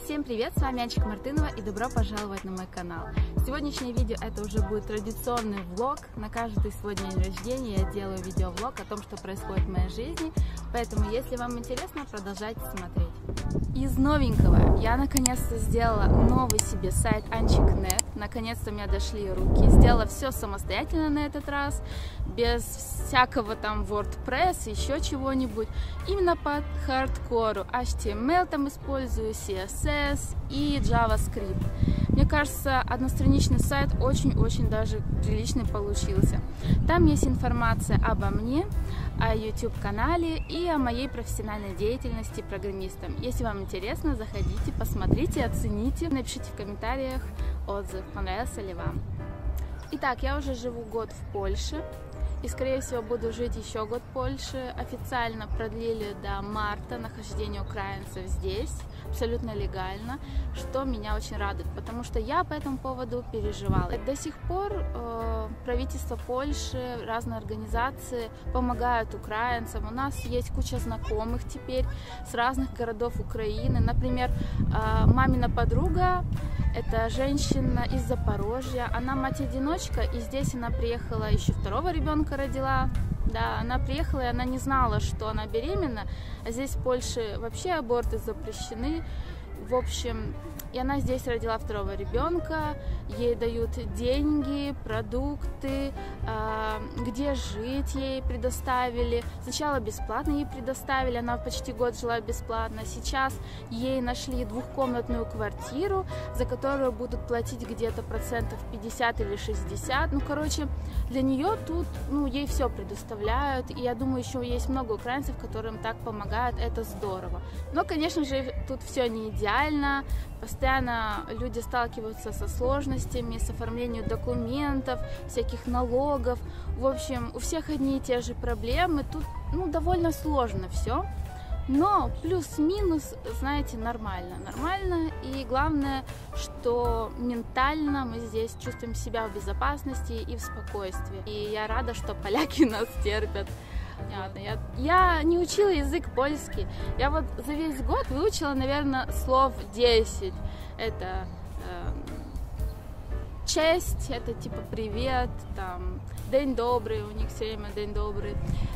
Всем привет, с вами Анечка Мартынова и добро пожаловать на мой канал. Сегодняшнее видео это уже будет традиционный влог. На каждый свой день рождения я делаю видеовлог о том, что происходит в моей жизни. Поэтому, если вам интересно, продолжайте смотреть. Из новенького я наконец-то сделала новый себе сайт Anchik.net. Наконец-то у меня дошли руки. Сделала все самостоятельно на этот раз, без всякого там WordPress, еще чего-нибудь. Именно под хардкору. HTML там использую, CSS и JavaScript. Мне кажется, одностраничный сайт очень-очень даже приличный получился. Там есть информация обо мне, о YouTube-канале и о моей профессиональной деятельности программистом. Если вам интересно, заходите, посмотрите, оцените, напишите в комментариях отзыв, понравился ли вам. Итак, я уже живу год в Польше и, скорее всего, буду жить еще год в Польше. Официально продлили до марта нахождение украинцев здесь, абсолютно легально, что меня очень радует, потому что я по этому поводу переживала. До сих пор правительство Польши, разные организации помогают украинцам. У нас есть куча знакомых теперь с разных городов Украины. Например, мамина подруга, это женщина из Запорожья, она мать-одиночка, и здесь она приехала, еще второго ребенка родила. Да, она приехала, и она не знала, что она беременна, а здесь в Польше вообще аборты запрещены. В общем, и она здесь родила второго ребенка, ей дают деньги, продукты, где жить ей предоставили. Сначала бесплатно ей предоставили, она почти год жила бесплатно. Сейчас ей нашли двухкомнатную квартиру, за которую будут платить где-то процентов 50 или 60. Ну, короче, для нее тут, ей все предоставляют. И я думаю, еще есть много украинцев, которым так помогают, это здорово. Но, конечно же, тут все не идеально. Постоянно люди сталкиваются со сложностями, с оформлением документов, всяких налогов. В общем, у всех одни и те же проблемы. Тут, довольно сложно все. Но плюс-минус, знаете, нормально. Нормально. И главное, что ментально мы здесь чувствуем себя в безопасности и в спокойствии. И я рада, что поляки нас терпят. Я не учила язык польский. Я вот за весь год выучила, наверное, слов 10. Это честь, это типа привет, там, день добрый, у них все время день добрый,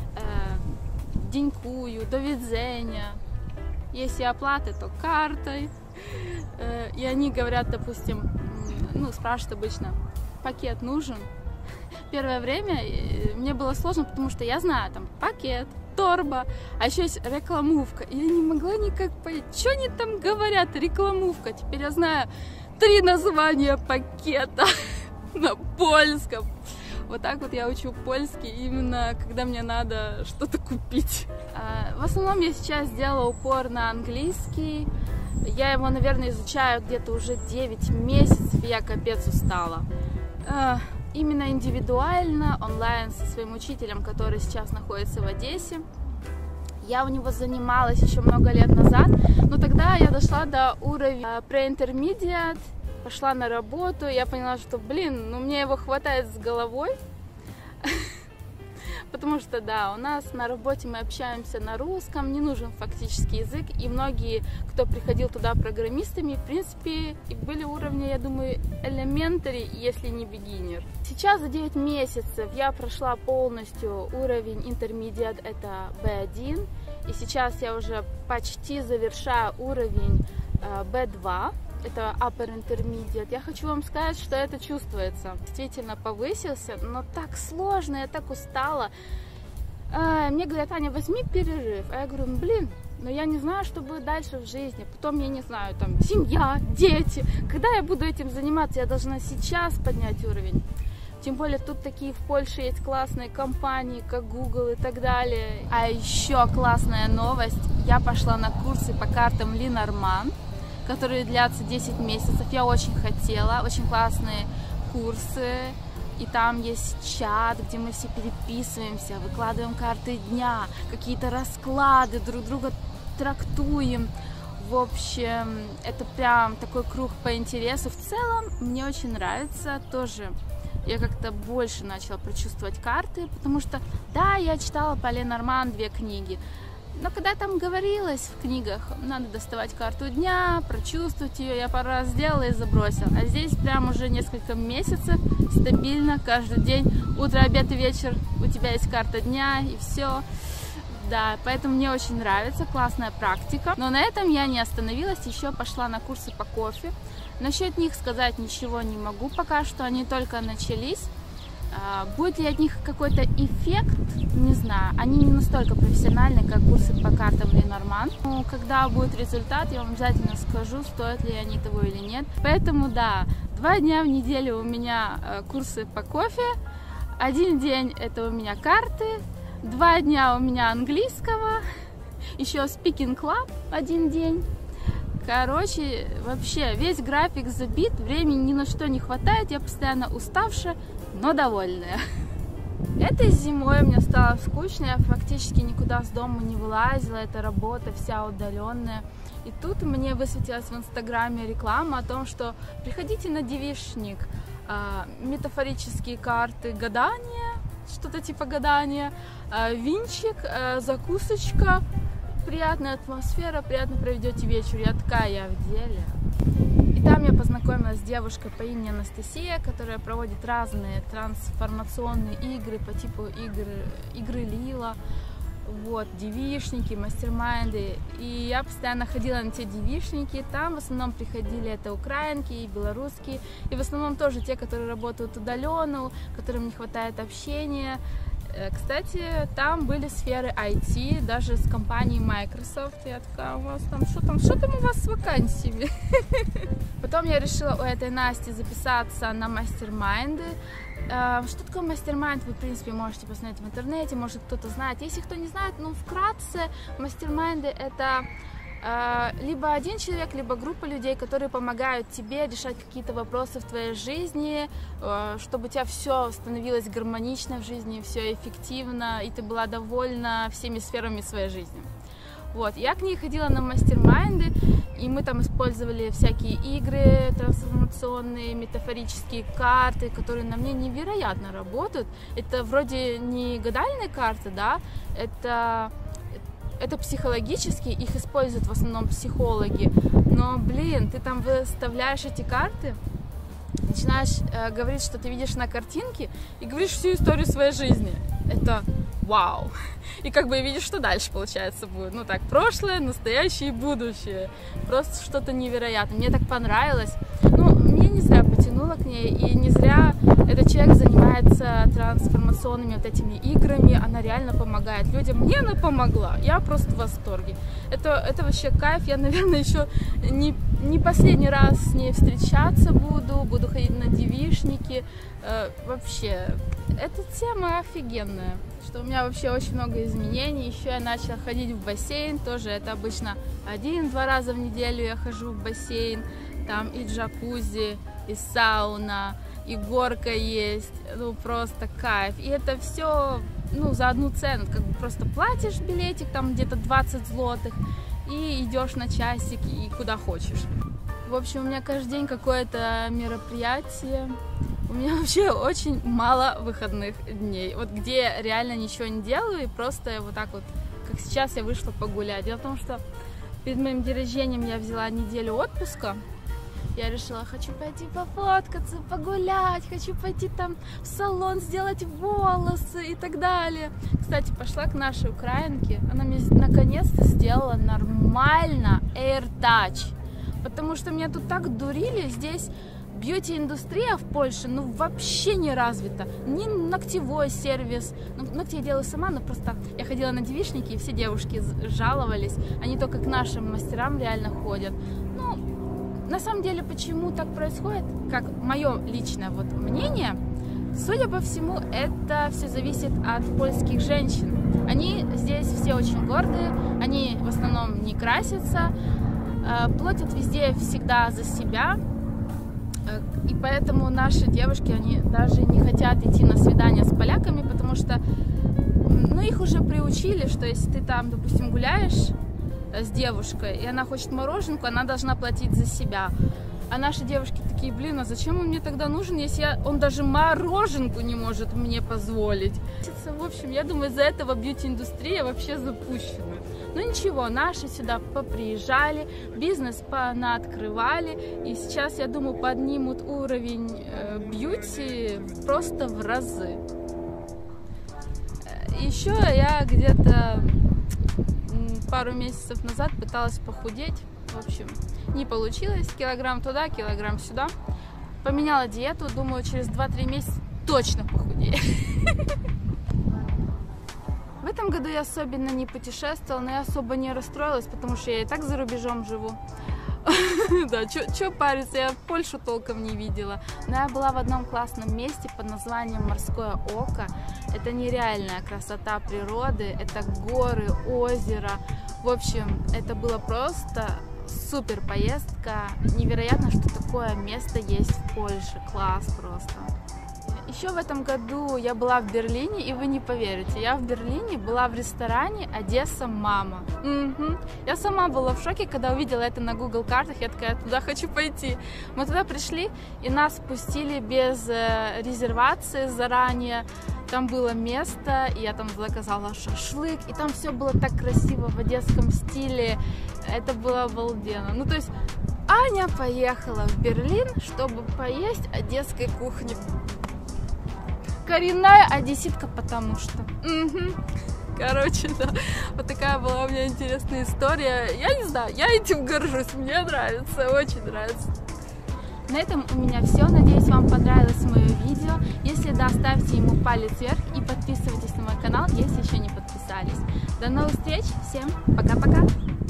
денькую, до видзения. Если оплаты, то картой. И они говорят, допустим, спрашивают обычно, пакет нужен? Первое время мне было сложно, потому что я знаю, там, пакет, торба, а еще есть рекламувка. И я не могла никак понять, что они там говорят, рекламувка. Теперь я знаю 3 названия пакета на польском. Вот так вот я учу польский, именно когда мне надо что-то купить. В основном я сейчас сделала упор на английский. Я его, наверное, изучаю где-то уже 9 месяцев, и я капец устала. Именно индивидуально, онлайн со своим учителем, который сейчас находится в Одессе. Я у него занималась еще много лет назад, но тогда я дошла до уровня pre-intermediate, пошла на работу, и я поняла, что, мне его хватает с головой. Потому что, да, у нас на работе мы общаемся на русском, не нужен фактически язык, и многие, кто приходил туда программистами, в принципе, были уровня, я думаю, elementary, если не beginner. Сейчас за 9 месяцев я прошла полностью уровень intermediate, это B1, и сейчас я уже почти завершаю уровень B2. Это upper intermediate. Я хочу вам сказать, что это чувствуется. Действительно повысился, но так сложно, я так устала. Мне говорят, Аня, возьми перерыв. А я говорю, но я не знаю, что будет дальше в жизни. Потом, я не знаю, там, семья, дети. Когда я буду этим заниматься, я должна сейчас поднять уровень. Тем более, тут такие в Польше есть классные компании, как Google и так далее. А еще классная новость. Я пошла на курсы по картам Lenormand, которые длятся 10 месяцев. Я очень хотела, очень классные курсы. И там есть чат, где мы все переписываемся, выкладываем карты дня, какие-то расклады, друг друга трактуем. В общем, это прям такой круг по интересу. В целом, мне очень нравится тоже. Я как-то больше начала прочувствовать карты, потому что, да, я читала по Lenormand 2 книги. Но когда там говорилось в книгах, надо доставать карту дня, прочувствовать ее, я пару раз сделала и забросила. А здесь прям уже несколько месяцев стабильно, каждый день, утро, обед и вечер у тебя есть карта дня и все. Да, поэтому мне очень нравится, классная практика. Но на этом я не остановилась, еще пошла на курсы по кофе. Насчет них сказать ничего не могу пока что, они только начались. Будет ли от них какой-то эффект, не знаю. Они не настолько профессиональны, как курсы по картам Ленорман. Но когда будет результат, я вам обязательно скажу, стоят ли они того или нет. Поэтому да, 2 дня в неделю у меня курсы по кофе, 1 день это у меня карты, 2 дня у меня английского, еще Speaking Club 1 день. Короче, вообще весь график забит, времени ни на что не хватает, я постоянно уставшая, но довольная. Этой зимой мне стало скучно, я фактически никуда с дома не вылазила, это работа вся удаленная. И тут мне высветилась в Инстаграме реклама о том, что приходите на девичник, метафорические карты гадания, что-то типа гадания, винчик, закусочка, приятная атмосфера, приятно проведете вечер. Я такая, я в деле. И там я познакомилась с девушкой по имени Анастасия, которая проводит разные трансформационные игры по типу игры Лила, вот, девичники, мастер-майнды. И я постоянно ходила на те девичники, там в основном приходили это украинки и белорусские, и в основном тоже те, которые работают удаленно, которым не хватает общения. Кстати, там были сферы IT, даже с компанией Microsoft. Я такая, у вас там, что там у вас с вакансиями? Потом я решила у этой Насти записаться на мастер-майнды. Что такое мастер-майнд, вы, в принципе, можете посмотреть в интернете, может, кто-то знает. Если кто не знает, ну, вкратце, мастер-майнды — это либо один человек, либо группа людей, которые помогают тебе решать какие-то вопросы в твоей жизни, чтобы у тебя все становилось гармонично в жизни, все эффективно, и ты была довольна всеми сферами своей жизни. Вот, я к ней ходила на мастер-майнды, и мы там использовали всякие игры трансформационные, метафорические карты, которые на мне невероятно работают. Это вроде не гадальные карты, да, это психологические, их используют в основном психологи, но, блин, ты там выставляешь эти карты, начинаешь говорить, что ты видишь на картинке, и говоришь всю историю своей жизни. Это вау! И как бы видишь, что дальше, получается, будет. Ну так, прошлое, настоящее и будущее. Просто что-то невероятное. Мне так понравилось. Ну, мне не зря потянуло к ней, и не зря этот человек занимается трансформационными вот этими играми. Она реально помогает людям. Мне она помогла. Я просто в восторге. Это вообще кайф. Я, наверное, еще не последний раз с ней встречаться буду ходить на девичники. Вообще, эта тема офигенная. Что у меня вообще очень много изменений. Еще я начала ходить в бассейн. Тоже это обычно 1-2 раза в неделю я хожу в бассейн. Там и джакузи, и сауна, и горка есть. Ну, просто кайф. И это все, ну, за одну цену. Как бы просто платишь билетик, там где-то 20 злотых, и идешь на часик и куда хочешь. В общем, у меня каждый день какое-то мероприятие. У меня вообще очень мало выходных дней, вот где я реально ничего не делаю, и просто вот так вот, как сейчас, я вышла погулять. Дело в том, что перед моим день рождения я взяла неделю отпуска. Я решила, хочу пойти пофоткаться, погулять, хочу пойти там в салон, сделать волосы и так далее. Кстати, пошла к нашей украинке, она мне наконец-то сделала нормально AirTouch, потому что меня тут так дурили, здесь бьюти-индустрия в Польше, ну, вообще не развита. Ни ногтевой сервис. Ну, ногти я делаю сама, но просто я ходила на девичники, и все девушки жаловались. Они только к нашим мастерам реально ходят. Ну, на самом деле, почему так происходит, как мое личное вот мнение, судя по всему, это все зависит от польских женщин. Они здесь все очень гордые, они в основном не красятся, платят везде всегда за себя. И поэтому наши девушки, они даже не хотят идти на свидания с поляками, потому что, ну, их уже приучили, что если ты там, допустим, гуляешь с девушкой, и она хочет мороженку, она должна платить за себя. А наши девушки такие, блин, а зачем он мне тогда нужен, если он даже мороженку не может мне позволить? В общем, я думаю, из-за этого бьюти-индустрия вообще запущена. Ну ничего, наши сюда поприезжали, бизнес понаоткрывали, и сейчас, я думаю, поднимут уровень бьюти просто в разы. Еще я где-то пару месяцев назад пыталась похудеть, в общем, не получилось, килограмм туда, килограмм сюда. Поменяла диету, думаю, через 2-3 месяца точно похудею. В этом году я особенно не путешествовала, но я особо не расстроилась, потому что я и так за рубежом живу. Да, чё париться, я Польшу толком не видела. Но я была в одном классном месте под названием Морское Око. Это нереальная красота природы, это горы, озеро. В общем, это было просто супер поездка. Невероятно, что такое место есть в Польше. Класс просто. Еще в этом году я была в Берлине, и вы не поверите, я в Берлине была в ресторане «Одесса Мама». Я сама была в шоке, когда увидела это на Google картах, я такая, туда хочу пойти. Мы туда пришли, и нас пустили без резервации заранее. Там было место, и я там заказала шашлык, и там все было так красиво в одесском стиле, это было обалденно. Ну, то есть Аня поехала в Берлин, чтобы поесть одесской кухни. Коренная одесситка, потому что. Короче, да, вот такая была у меня интересная история. Я не знаю, я этим горжусь, мне нравится, очень нравится. На этом у меня все. Надеюсь, вам понравилось мое видео. Если да, ставьте ему палец вверх и подписывайтесь на мой канал, если еще не подписались. До новых встреч, всем пока-пока!